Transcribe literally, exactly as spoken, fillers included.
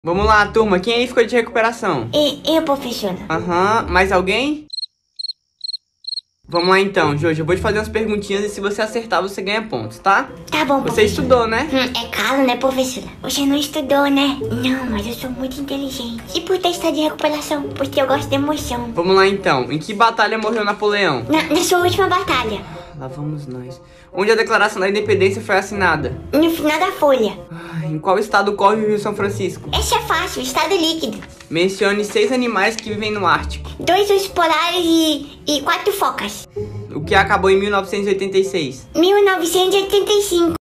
Vamos lá, turma. Quem aí ficou de recuperação? E, eu, professora. Aham. Mais alguém? Vamos lá então, Jojo. Eu vou te fazer umas perguntinhas e se você acertar, você ganha pontos, tá? Tá bom, Você professora. estudou, né? Hum, é claro, né, professora? Você não estudou, né? Não, mas eu sou muito inteligente. E por ter estado de recuperação? Porque eu gosto de emoção. Vamos lá então. Em que batalha morreu Napoleão? Na, na sua última batalha. Lá vamos nós. Onde a Declaração da Independência foi assinada? No final da folha. Ah, em qual estado corre o Rio São Francisco? Esse é fácil, estado líquido. Mencione seis animais que vivem no Ártico. Dois ursos polares e, e quatro focas. O que acabou em mil novecentos e oitenta e seis? mil novecentos e oitenta e cinco.